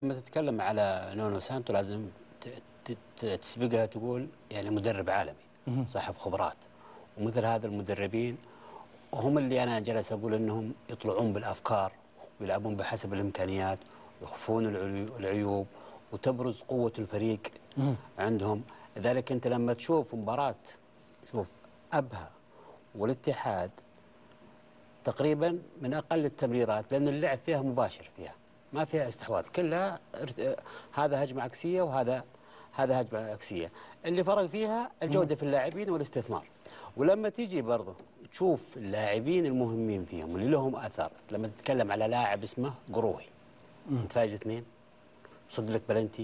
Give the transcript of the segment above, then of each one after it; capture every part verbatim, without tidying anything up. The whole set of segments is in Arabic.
لما تتكلم على نونو سانتو لازم ت- ت- تسبقها تقول يعني مدرب عالمي صاحب خبرات. ومثل هذا المدربين هم اللي أنا جالس أقول أنهم يطلعون بالأفكار ويلعبون بحسب الإمكانيات ويخفون العيو- العيوب وتبرز قوة الفريق عندهم. لذلك أنت لما تشوف مباراة، شوف أبها والاتحاد تقريبا من اقل التمريرات، لان اللعب فيها مباشر، فيها ما فيها استحواذ، كلها ارت- هذا هجمه عكسيه وهذا هذا هجمه عكسيه. اللي فرق فيها الجوده في اللاعبين والاستثمار. ولما تيجي برضه تشوف اللاعبين المهمين فيهم اللي لهم اثر، لما تتكلم على لاعب اسمه قروي متفاجئ اثنين، صد لك بلنتي،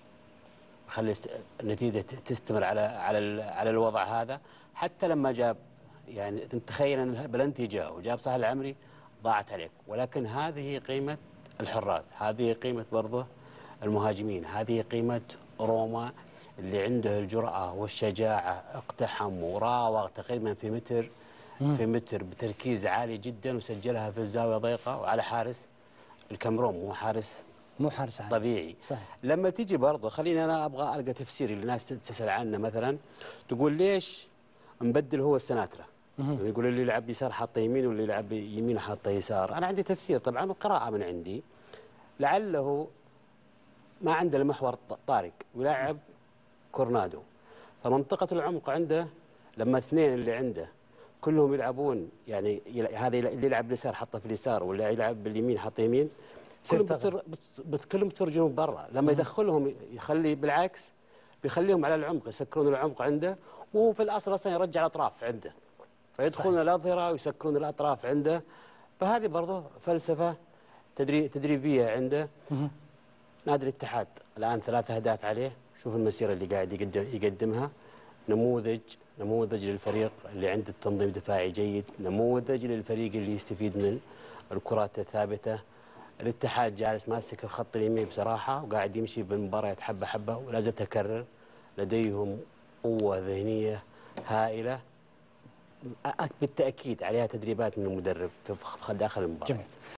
خلي است- النتيجه ت- تستمر على على ال- على الوضع هذا. حتى لما جاب، يعني تخيل ان البلنتي جاء وجاب صالح العمري ضاعت عليك، ولكن هذه قيمه الحراس، هذه قيمه برضه المهاجمين، هذه قيمه روما اللي عنده الجرأة والشجاعة، اقتحم وراوغ تقريبا في متر في متر بتركيز عالي جدا وسجلها في الزاوية ضيقة وعلى حارس الكاميرون، مو حارس مو حارس عادي. طبيعي. صحيح. لما تيجي برضه خليني انا ابغى القى تفسير اللي الناس تسال عنه، مثلا تقول ليش مبدل هو السناترا؟ يعني يقول اللي يلعب يسار حاطه يمين واللي يلعب يمين حاطه يسار. انا عندي تفسير طبعا وقراءه من عندي، لعله ما عنده المحور طارق ويلعب كورنادو، فمنطقه العمق عنده لما اثنين اللي عنده كلهم يلعبون، يعني يل- هذا يل- اللي يلعب باليسار حطه في اليسار واللي يلعب باليمين حطه يمين، تصير كلهم ثغره. بتر... بت... بت... كلهم بترجمون برا. لما يدخلهم يخلي بالعكس، بيخليهم على العمق، يسكرون العمق عنده، وهو في الاصل اصلا يرجع الاطراف عنده، فيدخلون صحيح. الاظهره ويسكرون الاطراف عنده. فهذه برضه فلسفه تدري... تدريبيه عنده. نادي الاتحاد الان ثلاث اهداف عليه، شوف المسيره اللي قاعد يقدم يقدمها. نموذج نموذج للفريق اللي عنده تنظيم دفاعي جيد، نموذج للفريق اللي يستفيد من الكرات الثابته. الاتحاد جالس ماسك الخط اليمين بصراحه وقاعد يمشي بالمباريات حبه حبه، ولا زلت اكرر لديهم قوه ذهنيه هائله، أ- بالتاكيد عليها تدريبات من المدرب في في داخل المباراه. جميل.